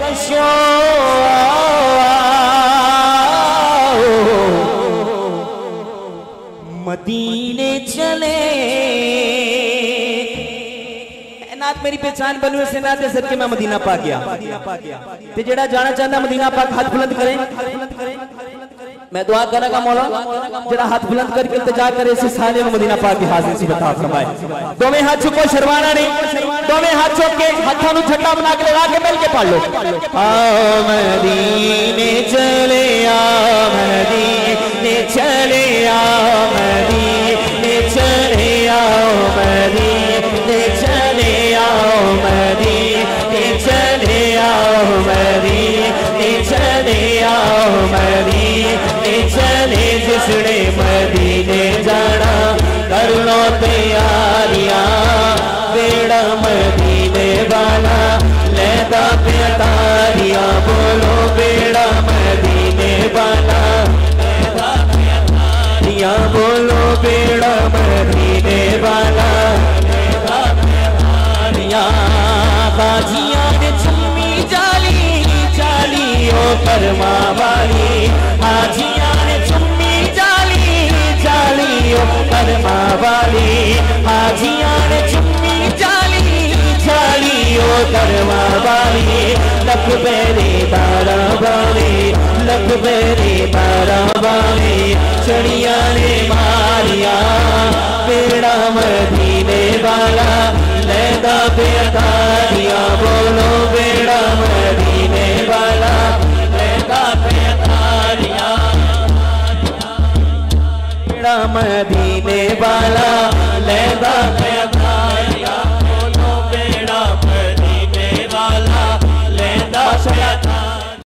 कशो मदीने चले। नात मेरी पहचान बनू से नाते सदके मैं मदीना पा गया। ते जेड़ा जाना चाहता मदीना पाक हाथ बुलंद करे। मैं दुआ करूंगा मौला जेड़ा हाथ बुलंद करके इल्तिजा करे इस साले में मदीना पाक की हाजिर सी बता फरमाए। दोवें हाथ चुको शर्माना नहीं, दोवें हाथ चुक के हाथों नु झंडा बना के लगा के मिल के पढ़ लो। आओ मदीने चले आओ मदीने चले आओ मदीने चले आओ मदीने चले आओ मदीने चले आओ मदीने चले आओ मदीने चले जिसने मदीने जाना कर लो तैयारियां बेड़ा मदीने वाला लेदा प्यारियां बोलो बेड़ा मदीने वाला लेदा प्यारियां बोलो बेड़ा मदीने वाला लेदा प्यारियां बाजियां ने चुम्मी जाली जाली ओ करमा वाली हाजियां ने चुम्मी जाली जाली ओ करमा वाली हाजियां ने चुम्मी जाली जाली ओ करमा वाली लख बेरे बारा वाली लख बेरे बारा वाली चढ़िया ने मारिया बेड़ा मदीने वाला लेदा बेदारिया बोलो बेड़ा